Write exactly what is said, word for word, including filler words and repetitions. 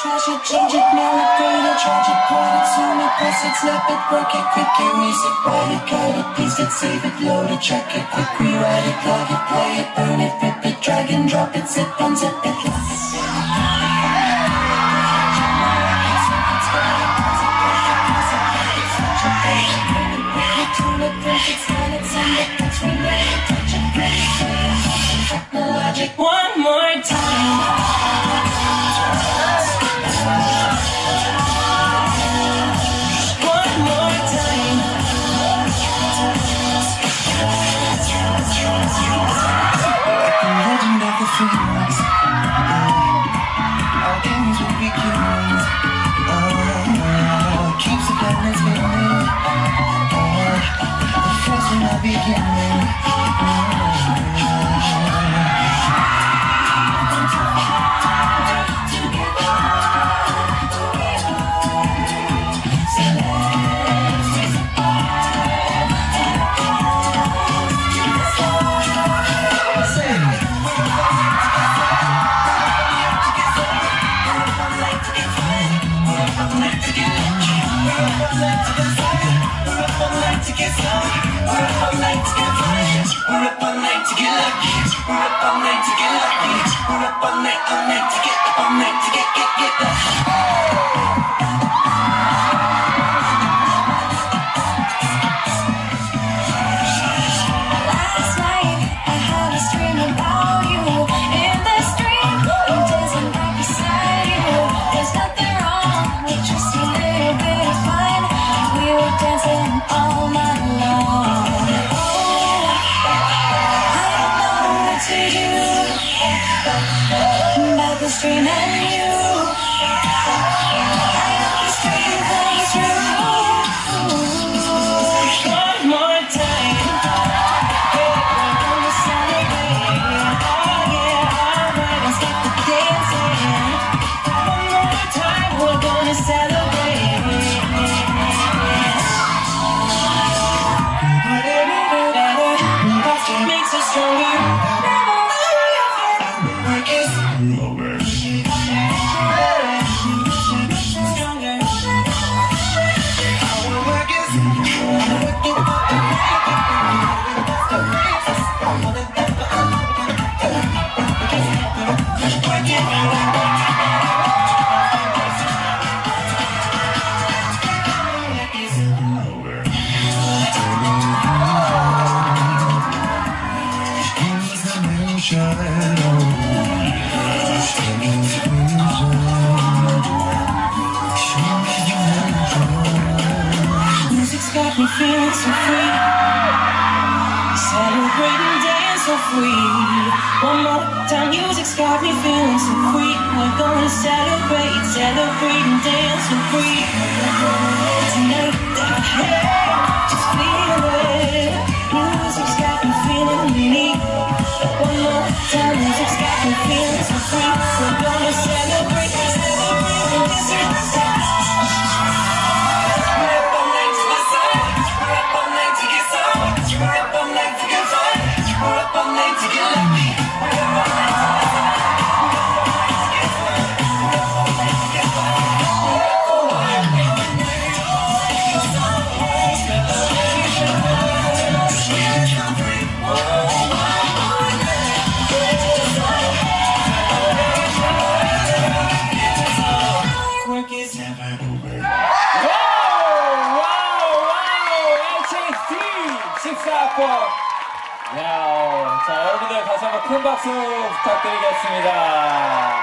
should change it, celebrate it, charge it, point it, zoom it, press it, snap it, work it, quick erase it, write it, cut it, paste it, save it, load it, check it, quick rewrite it, plug it, play it, burn it, rip it, drag and drop it, zip, unzip it, lock it. One more time. One more time. The legend of the phoenix. All things will begin. Oh, keeps the planet spinning. The first in the beginning. We're up all night to get lucky. We're up all night to get lucky. We're up all night, all night to get up all night to get, get, get lucky. Last night I had a dream about you. In this dream, I'm dancing right beside you. There's nothing wrong with just a little bit of fun. We were dancing all night long. About this dream and you, I hope this dream comes true. One more time, we're gonna celebrate. Oh yeah, alright, let's get the dancing. One more time, we're gonna celebrate. Makes us stronger. Music's got me feeling so free, celebrating, dance so free. One more time, music's got me feeling so free. We're gonna celebrate, celebrate and dance so free. Tonight, hey, just feel it. Music's got me feeling unique. One more time, music's got me feeling so free. We're gonna celebrate, celebrate and dance so free. 야, 자, 여러분들 다시 한번 큰 박수 부탁드리겠습니다.